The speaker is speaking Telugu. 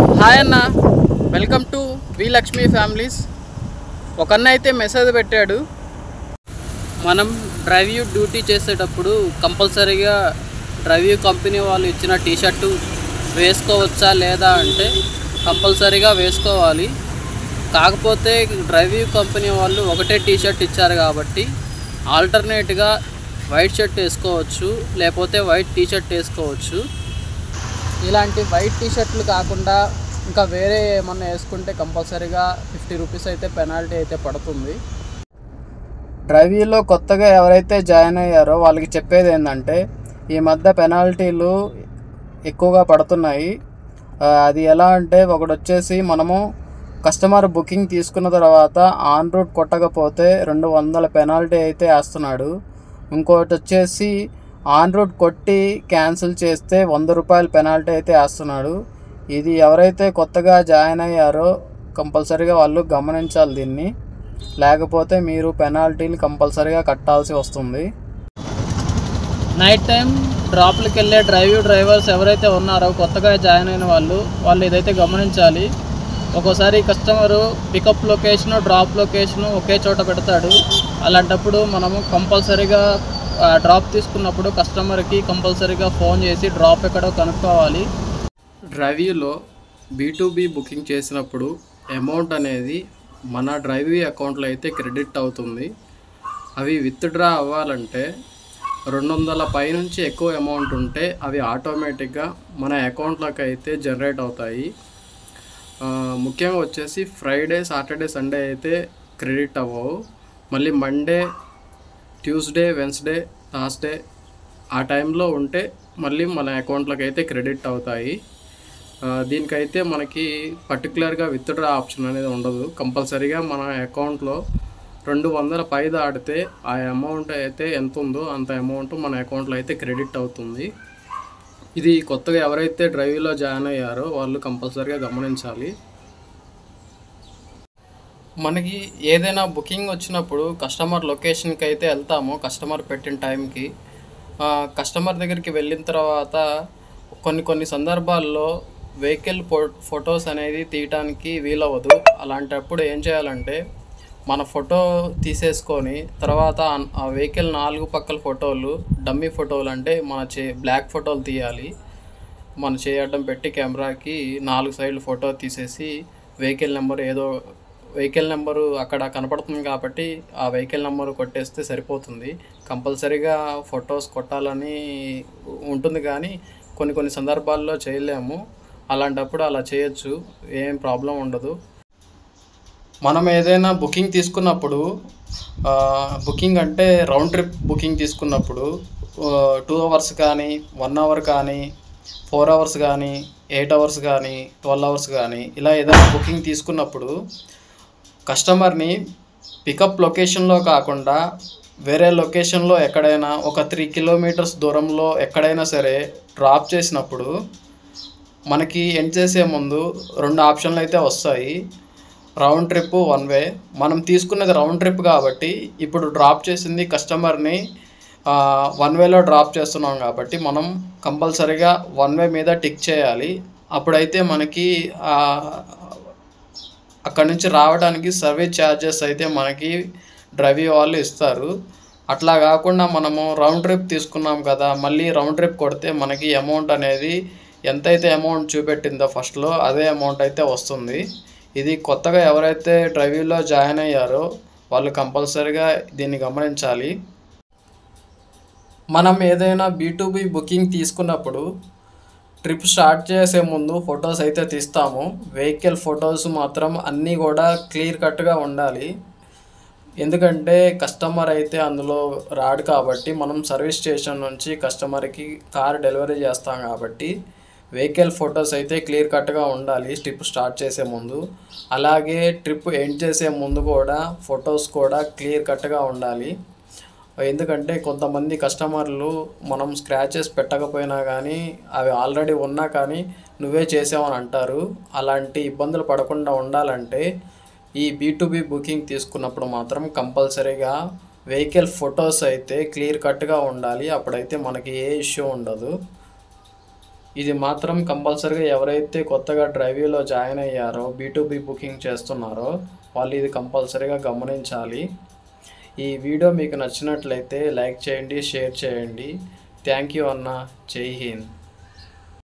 హాయ్ అన్న, welcome to V Lakshmi families. ఒక అన్న అయితే మెసేజ్ పెట్టాడు, మనం డ్రైవ్ డ్యూటీ చేసేటప్పుడు కంపల్సరీగా డ్రైవ్ కంపెనీ వాళ్ళు ఇచ్చిన టీషర్టు వేసుకోవచ్చా లేదా అంటే కంపల్సరీగా వేసుకోవాలి. కాకపోతే డ్రైవ్ కంపెనీ వాళ్ళు ఒకటే టీషర్ట్ ఇచ్చారు కాబట్టి ఆల్టర్నేట్గా వైట్ షర్ట్ వేసుకోవచ్చు, లేకపోతే వైట్ టీషర్ట్ వేసుకోవచ్చు. ఇలాంటి వైట్ టీషర్ట్లు కాకుండా ఇంకా వేరే ఏమన్నా వేసుకుంటే కంపల్సరీగా 50 రూపీస్ అయితే పెనాల్టీ అయితే పడుతుంది. డ్రైవింగ్లో కొత్తగా ఎవరైతే జాయిన్ అయ్యారో వాళ్ళకి చెప్పేది ఏంటంటే, ఈ మధ్య పెనాల్టీలు ఎక్కువగా పడుతున్నాయి. అది ఎలా అంటే, ఒకటి వచ్చేసి మనము కస్టమర్ బుకింగ్ తీసుకున్న తర్వాత ఆన్ రూట్ కొట్టకపోతే 200 పెనాల్టీ అయితే వేస్తున్నాడు. ఇంకోటి వచ్చేసి ఆన్ రూట్ కొట్టి క్యాన్సిల్ చేస్తే 100 రూపాయల పెనాల్టీ అయితే వేస్తున్నాడు. ఇది ఎవరైతే కొత్తగా జాయిన్ అయ్యారో కంపల్సరీగా వాళ్ళు గమనించాలి దీన్ని, లేకపోతే మీరు పెనాల్టీలు కంపల్సరీగా కట్టాల్సి వస్తుంది. నైట్ టైం డ్రాప్లకు వెళ్ళే డ్రైవర్స్ ఎవరైతే ఉన్నారో కొత్తగా జాయిన్ అయిన వాళ్ళు ఇదైతే గమనించాలి. ఒక్కోసారి customer pickup location drop location ఒకే చోట పెడతాడు. అలాంటప్పుడు మనము కంపల్సరీగా డ్రాప్ తీసుకున్నప్పుడు కస్టమర్కి కంపల్సరీగా ఫోన్ చేసి డ్రాప్ ఎక్కడో కనుక్కోవాలి. డ్రైవ్లో B2B బుకింగ్ చేసినప్పుడు అమౌంట్ అనేది మన డ్రైవీ అకౌంట్లో అయితే క్రెడిట్ అవుతుంది. అవి విత్డ్రా అవ్వాలంటే 200 పై నుంచి ఎక్కువ అమౌంట్ ఉంటే అవి ఆటోమేటిక్గా మన అకౌంట్లోకి అయితే జనరేట్ అవుతాయి. ముఖ్యంగా వచ్చేసి ఫ్రైడే, సాటర్డే, సండే అయితే క్రెడిట్ అవ్వవు. మళ్ళీ మండే, ట్యూస్డే, వెన్స్డే, థర్స్డే ఆ టైంలో ఉంటే మళ్ళీ మన అకౌంట్లోకి అయితే క్రెడిట్ అవుతాయి. దీనికైతే మనకి పర్టికులర్గా విత్డ్రా ఆప్షన్ అనేది ఉండదు. కంపల్సరీగా మన అకౌంట్లో 200 పై దాటితే ఆ అమౌంట్ అయితే ఎంత ఉందో అంత అమౌంట్ మన అకౌంట్లో అయితే క్రెడిట్ అవుతుంది. ఇది కొత్తగా ఎవరైతే డ్రైవ్లో జాయిన్ అయ్యారో వాళ్ళు కంపల్సరీగా గమనించాలి. మనకి ఏదైనా బుకింగ్ వచ్చినప్పుడు కస్టమర్ లొకేషన్కి అయితే వెళ్తాము. కస్టమర్ పెట్టిన టైంకి కస్టమర్ దగ్గరికి వెళ్ళిన తర్వాత కొన్ని సందర్భాల్లో వెహికల్ ఫొటోస్ అనేది తీయటానికి వీలవ్వదు. అలాంటప్పుడు ఏం చేయాలంటే, మన ఫోటో తీసేసుకొని తర్వాత ఆ వెహికల్ 4 పక్కల ఫోటోలు, డమ్మీ ఫోటోలు అంటే మన బ్లాక్ ఫోటోలు తీయాలి. మన చేయడం పెట్టి కెమెరాకి 4 సైడ్లు ఫోటో తీసేసి వెహికల్ నెంబరు అక్కడ కనపడుతుంది కాబట్టి ఆ వెహికల్ నెంబరు కొట్టేస్తే సరిపోతుంది. కంపల్సరీగా ఫొటోస్ కొట్టాలని ఉంటుంది కానీ కొన్ని సందర్భాల్లో చేయలేము. అలాంటప్పుడు అలా చేయొచ్చు, ఏం ప్రాబ్లం ఉండదు. మనం ఏదైనా బుకింగ్ తీసుకున్నప్పుడు, బుకింగ్ అంటే రౌండ్ ట్రిప్ బుకింగ్ తీసుకున్నప్పుడు 2 అవర్స్ కానీ, 1 అవర్ కానీ, 4 అవర్స్ కానీ, 8 అవర్స్ కానీ, 12 అవర్స్ కానీ ఇలా ఏదైనా బుకింగ్ తీసుకున్నప్పుడు కస్టమర్ని పికప్ లొకేషన్లో కాకుండా వేరే లొకేషన్లో ఎక్కడైనా ఒక 3 కిలోమీటర్స్ దూరంలో ఎక్కడైనా సరే డ్రాప్ చేసినప్పుడు మనకి ఎండ్ చేసే ముందు 2 ఆప్షన్లు అయితే వస్తాయి. Round trip, 1 way. మనం తీసుకున్నది రౌండ్ ట్రిప్ కాబట్టి ఇప్పుడు డ్రాప్ చేసింది కస్టమర్ని 1 వేలో డ్రాప్ చేస్తున్నాం కాబట్టి మనం కంపల్సరీగా 1 వే మీద టిక్ చేయాలి. అప్పుడైతే మనకి అక్కడి నుంచి రావడానికి సర్వీస్ ఛార్జెస్ అయితే మనకి డ్రైవింగ్ వాళ్ళు ఇస్తారు. అట్లా కాకుండా మనము రౌండ్ ట్రిప్ తీసుకున్నాం కదా, మళ్ళీ రౌండ్ ట్రిప్ కొడితే మనకి అమౌంట్ అనేది ఎంతైతే అమౌంట్ చూపెట్టిందో ఫస్ట్లో అదే అమౌంట్ అయితే వస్తుంది. ఇది కొత్తగా ఎవరైతే డ్రైవింగ్లో జాయిన్ అయ్యారో వాళ్ళు కంపల్సరీగా దీన్ని గమనించాలి. మనం ఏదైనా B2B బుకింగ్ తీసుకున్నప్పుడు ట్రిప్ స్టార్ట్ చేసే ముందు ఫొటోస్ అయితే తీస్తాము. వెహికల్ ఫొటోస్ మాత్రం అన్నీ కూడా క్లియర్ కట్గా ఉండాలి. ఎందుకంటే కస్టమర్ అయితే అందులో రాడు కాబట్టి మనం సర్వీస్ స్టేషన్ నుంచి కస్టమర్కి కార్ డెలివరీ చేస్తాం కాబట్టి వెహికల్ ఫొటోస్ అయితే క్లియర్ కట్గా ఉండాలి ట్రిప్ స్టార్ట్ చేసే ముందు. అలాగే ట్రిప్ ఎండ్ చేసే ముందు కూడా ఫొటోస్ కూడా క్లియర్ కట్గా ఉండాలి. ఎందుకంటే కొంతమంది కస్టమర్లు మనం స్క్రాచెస్ పెట్టకపోయినా కానీ అవి ఆల్రెడీ ఉన్నా కానీ నువ్వే చేసావని అంటారు. అలాంటి ఇబ్బందులు పడకుండా ఉండాలంటే ఈ B2B బుకింగ్ తీసుకున్నప్పుడు మాత్రం కంపల్సరీగా వెహికల్ ఫొటోస్ అయితే క్లియర్ కట్గా ఉండాలి. అప్పుడైతే మనకి ఏ ఇష్యూ ఉండదు. ఇది మాత్రం కంపల్సరీగా ఎవరైతే కొత్తగా డ్రైవింగ్లో జాయిన్ అయ్యారో B2B బుకింగ్ చేస్తున్నారో వాళ్ళు ఇది కంపల్సరీగా గమనించాలి. ఈ వీడియో మీకు నచ్చినట్లయితే లైక్ చేయండి, షేర్ చేయండి. థ్యాంక్ యూ అన్న. జై హింద్.